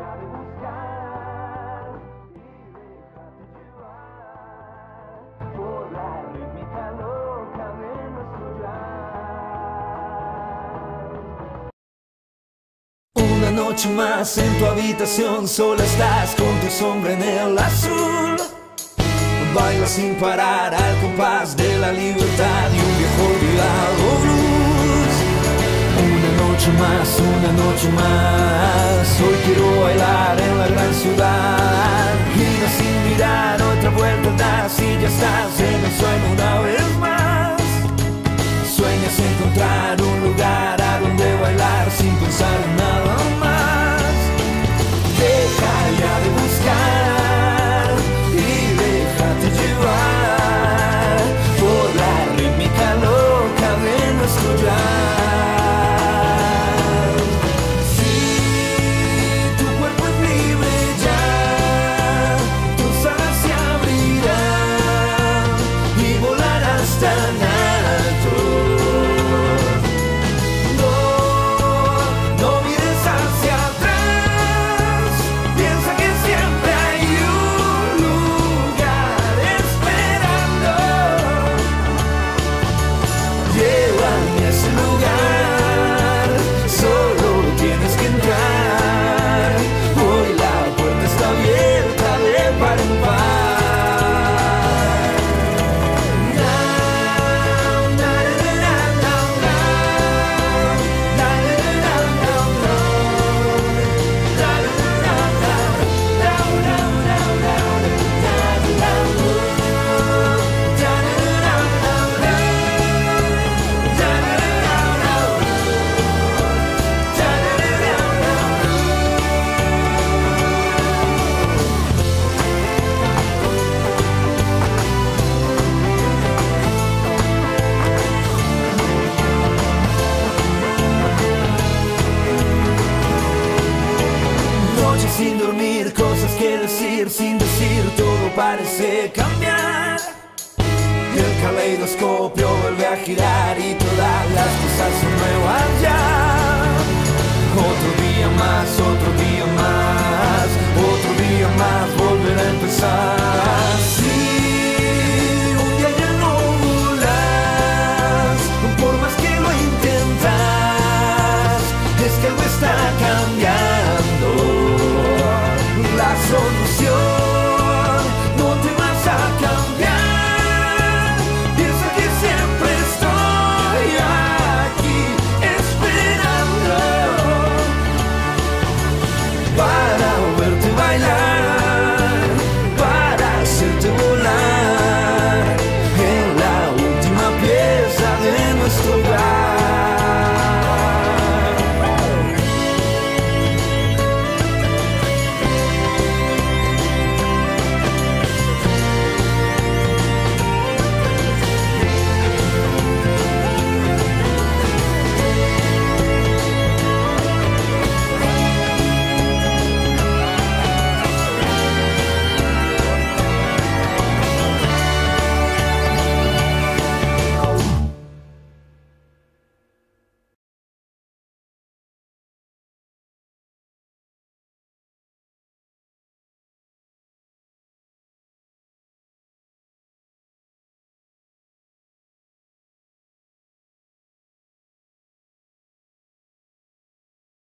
de buscar y déjate llevar por la rítmica loca de nuestro jazz. Una noche más en tu habitación, sola estás con tu sombra en el azul. Baila sin parar al compás de la libertad y un viejo olvidado blues. Una noche más, hoy quiero bailar en la gran ciudad. Y no sin mirar otra vuelta das y ya estás en el sueño una vez más. Sueñas encontrar un lugar a donde bailar sin pensar en nada más. Deja ya de buscar y déjate llevar por la rítmica loca de nuestro jazz. Si tu cuerpo es libre ya, tus alas se abrirán y volarás tan alto. No, no mires hacia atrás, piensa que siempre hay un lugar esperando. Llévame a ese lugar, solo tienes que entrar. Hoy la puerta está abierta de par en par. Now, na, na, na, na, na, na, na, na, na, na, Noches sin dormir, cosas que decir, sin decir, todo parece cambiar. El caleidoscopio vuelve a girar y todas las cosas son nuevas ya. Otro día más, volver a empezar. Si un día ya no volas, por más que lo intentas, es que algo está cambiando. La solución